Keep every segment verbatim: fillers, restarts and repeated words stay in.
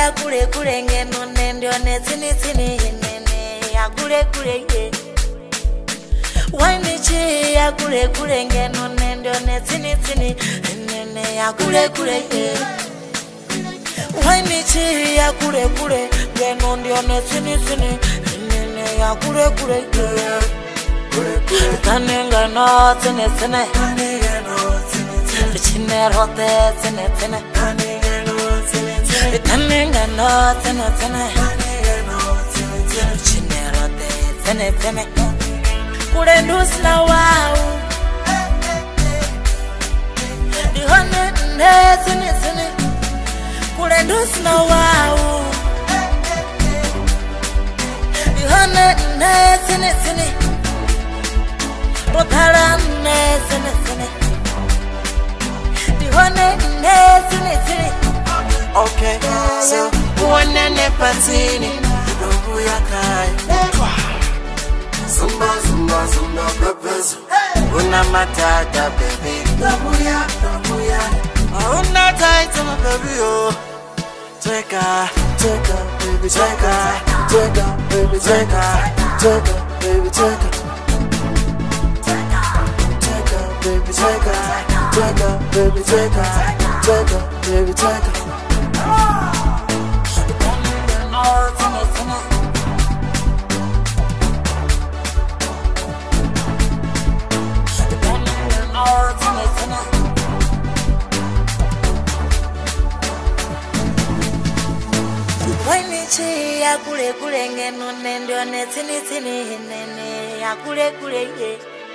ya kule kule ngeno nendo ne tini tini nene ya kule kule ye. Wine chi ya kule kule ngeno nendo ne tini tini nene ya kule kule ye. Wine chi ya kule kule ngeno ndio ne tini tini nene ya kule kule ye. Kanenga no tini tini Chine rote tini tini Kanenga no tini tini Chine rote tini tini Kure ndusla wau Dihone ne tini tini Kure ndusla wau Dihone ne tini tini Rotara ne tini tini Okay, so one and a patini, no ya kai. Zumba, zumba, zumba, peppers. Una matata, baby. Dabuya, dabuya. Una tight, my baby, oh. Take a, take a, baby, take a, take a, baby, take a, take a, baby, take a. Take a, baby, take a, take a, baby, take a, take a, baby, take a. Chi ya kule kule ngeno nendo ne tini tini nene ya kule kule ye.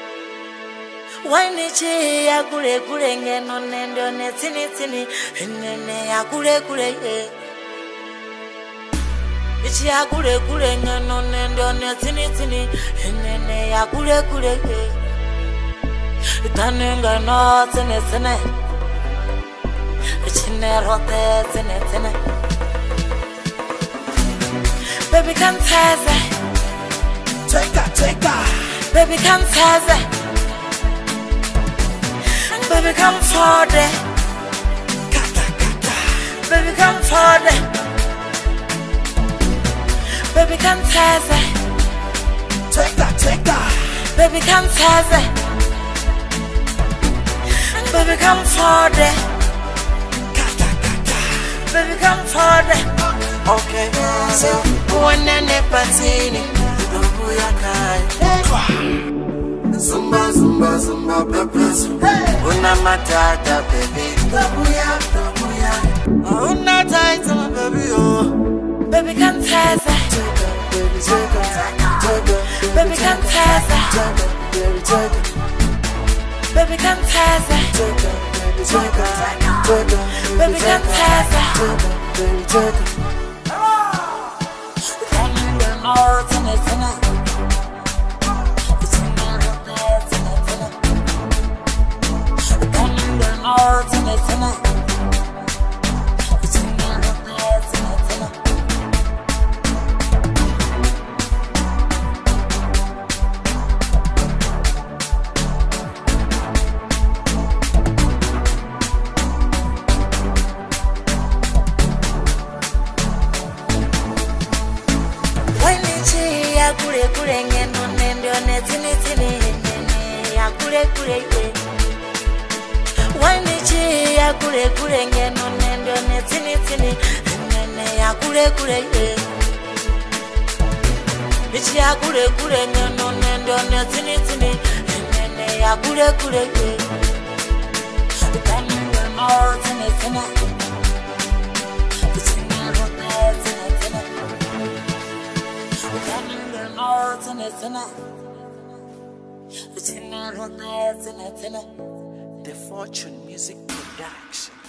Wine chi ya kule kule ngeno nendo ne tini tini nene ya kule kule ye. Ichi ya kule kule ngeno nendo ne tini tini nene ya kule kule ye. Kanenga no tini tini Chine rote tini tini Baby, come test it. Take that, take that. Baby, come test it. Baby, come for it. Baby, come for it. Baby, come test it. Take that, take that. Baby, come test it. Baby, come for it. Baby, come for it. Okay, so one and a patini, no ya kai. Zumba, zumba, zumba, peppers. Una matata, baby. Dabuya, dabuya. Una tight, my baby, oh. Baby, come test it. Take a, baby, take a, take a. Baby, come test it. Take a, baby, take a. Baby, come test it. Take a, baby, take a, take a. Baby, come test it. Take a, baby, take a. Kule kule ngeno nendo ne tini tini nene ya kule kule ye. Wine chi ya kule kule ngeno nendo ne tini tini nene ya kule kule ye. Ichi ya kule kule ngeno nendo ne tini tini nene ya kule kule ye. Kanenga no tini tini Chine rote tini tini The Fortune Music Production.